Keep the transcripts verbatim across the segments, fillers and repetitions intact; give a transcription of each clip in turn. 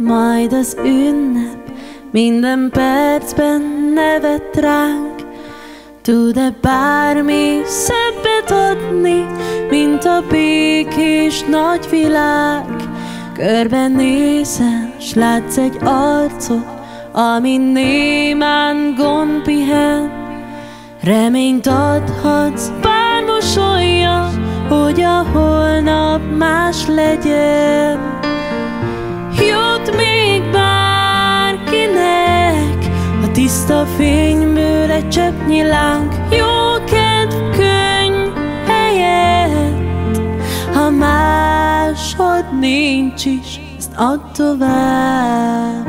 majd az ünnep, minden percben nevet ránk. Tud-e bármi szebbet adni, mint a békés nagy világ? Körbenézel, s látsz egy arcot, amin némán gond pihen. Reményt adhatsz, bár mosolya, hogy a holnap más legyen. Jut még bárkinek a tiszta fényből egy cseppnyi láng, jó kedv könny helyett. Ha másod nincs is, ezt add tovább.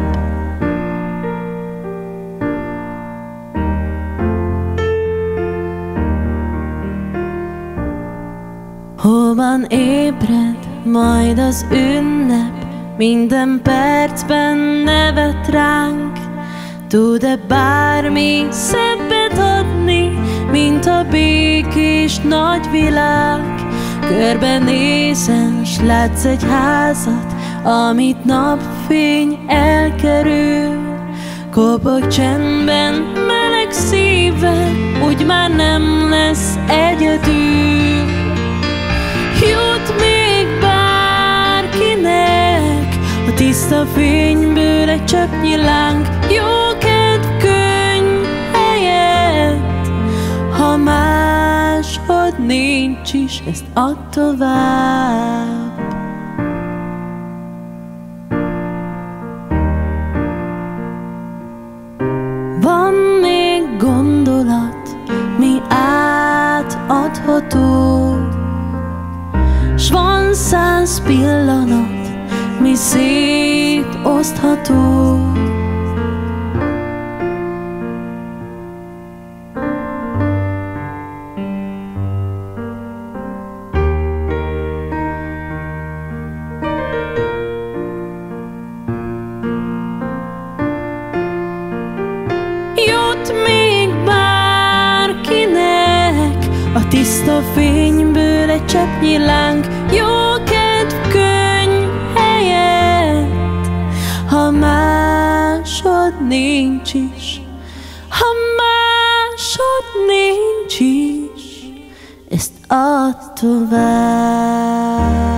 Hóban ébred majd az ünnep, minden percben nevet ránk. Tud-e bármi szebbet adni, mint a békés nagy világ? Körbenézel, s látsz egy házat, amit napfény elkerül. Kopog csendben, meleg szívvel, úgy már nem lesz egyedül. Jut még bárkinek a tiszta fényből egy cseppnyi láng, jó kedv könny helyett. Ha másod nincs is, ezt add tovább. Van még gondolat, mi átadható, s van száz pillanat, mi szétosztható. Jut még bárkinek a tiszta fényből egy cseppnyi láng, jó kedv könny helyett. Ha másod nincs is, ha másod nincs is, ezt add tovább.